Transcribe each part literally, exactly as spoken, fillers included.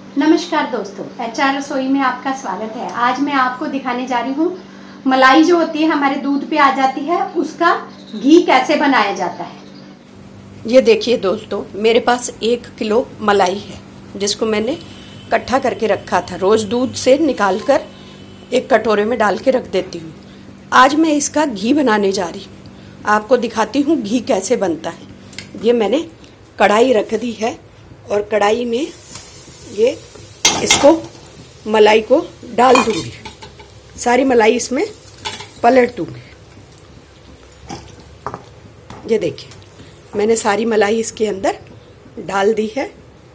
नमस्कार दोस्तों, H R रसोई में आपका स्वागत है। आज मैं आपको दिखाने जा रही हूँ मलाई जो होती है हमारे दूध पे आ जाती है, उसका घी कैसे बनाया जाता है। ये देखिए दोस्तों, मेरे पास एक किलो मलाई है जिसको मैंने इकट्ठा करके रखा था। रोज़ दूध से निकाल कर एक कटोरे में डाल के रख देती हूँ। आज मैं इसका घी बनाने जा रही हूँ, आपको दिखाती हूँ घी कैसे बनता है। ये मैंने कढ़ाई रख दी है और कढ़ाई में ये इसको मलाई को डाल दूंगी, सारी मलाई इसमें पलट दूंगी। ये देखिए, मैंने सारी मलाई इसके अंदर डाल दी है।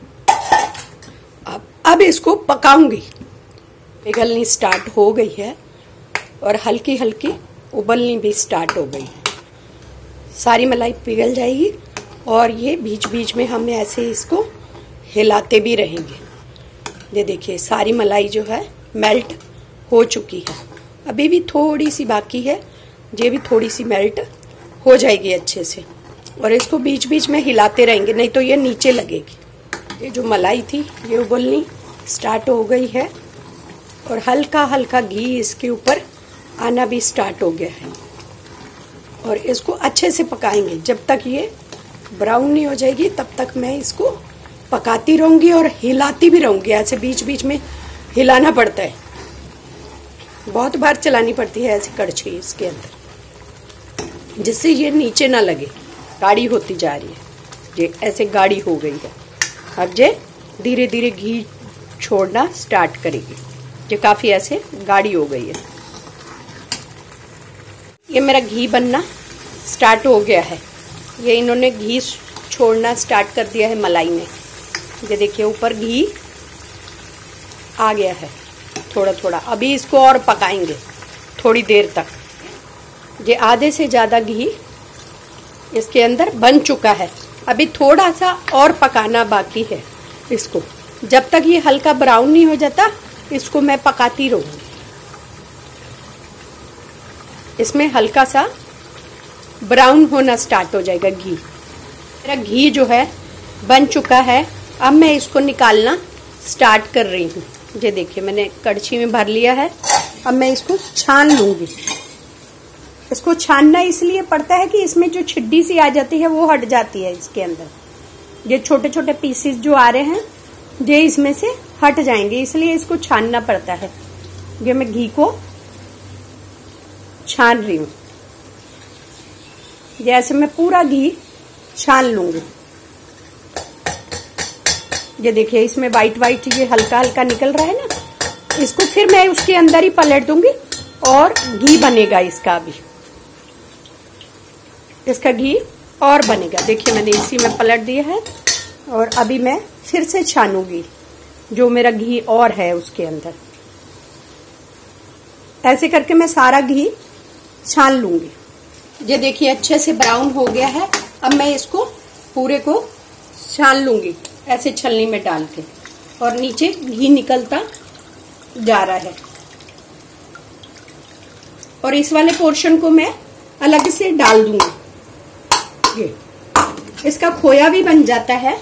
अब अब इसको पकाऊंगी। पिघलनी स्टार्ट हो गई है और हल्की हल्की उबलनी भी स्टार्ट हो गई है। सारी मलाई पिघल जाएगी और ये बीच बीच में हम ऐसे इसको हिलाते भी रहेंगे। ये देखिए, सारी मलाई जो है मेल्ट हो चुकी है, अभी भी थोड़ी सी बाकी है। ये भी थोड़ी सी मेल्ट हो जाएगी अच्छे से और इसको बीच बीच में हिलाते रहेंगे, नहीं तो ये नीचे लगेगी। ये जो मलाई थी ये उबलनी स्टार्ट हो गई है और हल्का हल्का घी इसके ऊपर आना भी स्टार्ट हो गया है और इसको अच्छे से पकाएंगे। जब तक ये ब्राउन नहीं हो जाएगी तब तक मैं इसको पकाती रहूंगी और हिलाती भी रहूंगी। ऐसे बीच बीच में हिलाना पड़ता है, बहुत बार चलानी पड़ती है ऐसी कड़छी इसके अंदर, जिससे ये नीचे ना लगे। गाढ़ी होती जा रही है, ये ऐसे गाढ़ी हो गई है। अब ये धीरे धीरे घी छोड़ना स्टार्ट करेगी। ये काफी ऐसे गाढ़ी हो गई है। ये मेरा घी बनना स्टार्ट हो गया है। ये इन्होंने घी छोड़ना स्टार्ट कर दिया है मलाई ने। ये देखिए, ऊपर घी आ गया है थोड़ा थोड़ा। अभी इसको और पकाएंगे थोड़ी देर तक। ये आधे से ज़्यादा घी इसके अंदर बन चुका है। अभी थोड़ा सा और पकाना बाकी है इसको। जब तक ये हल्का ब्राउन नहीं हो जाता इसको मैं पकाती रहूँगी। इसमें हल्का सा ब्राउन होना स्टार्ट हो जाएगा घी। मेरा घी जो है बन चुका है। अब मैं इसको निकालना स्टार्ट कर रही हूँ। ये देखिए, मैंने कड़छी में भर लिया है। अब मैं इसको छान लूँगी। इसको छानना इसलिए पड़ता है कि इसमें जो छिड्डी सी आ जाती है वो हट जाती है इसके अंदर। ये छोटे छोटे पीसेस जो आ रहे हैं ये इसमें से हट जाएंगे, इसलिए इसको छानना पड़ता है। ये मैं घी को छान रही हूँ। जैसे मैं पूरा घी छान लूंगी। ये देखिए, इसमें वाइट वाइट ये हल्का हल्का निकल रहा है ना, इसको फिर मैं उसके अंदर ही पलट दूंगी और घी बनेगा इसका। भी इसका घी और बनेगा। देखिए, मैंने इसी में पलट दिया है और अभी मैं फिर से छानूंगी जो मेरा घी और है उसके अंदर। ऐसे करके मैं सारा घी छान लूंगी। ये देखिए, अच्छे से ब्राउन हो गया है। अब मैं इसको पूरे को छान लूंगी ऐसे छलनी में डाल के, और नीचे घी निकलता जा रहा है। और इस वाले पोर्शन को मैं अलग से डाल दूंगी। ये इसका खोया भी बन जाता है।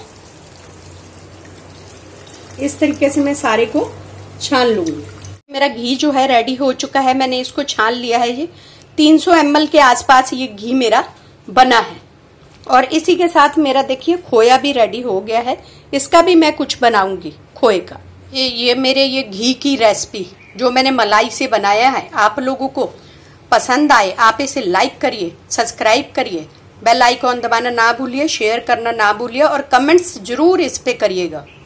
इस तरीके से मैं सारे को छान लूंगी। मेरा घी जो है रेडी हो चुका है। मैंने इसको छान लिया है। ये तीन सौ एम एल के आसपास ये घी मेरा बना है और इसी के साथ मेरा देखिए खोया भी रेडी हो गया है। इसका भी मैं कुछ बनाऊंगी खोए का। ये ये मेरे ये घी की रेसिपी जो मैंने मलाई से बनाया है, आप लोगों को पसंद आए आप इसे लाइक करिए, सब्सक्राइब करिए, बेल आइकॉन दबाना ना भूलिए, शेयर करना ना भूलिए और कमेंट्स जरूर इस पे करिएगा।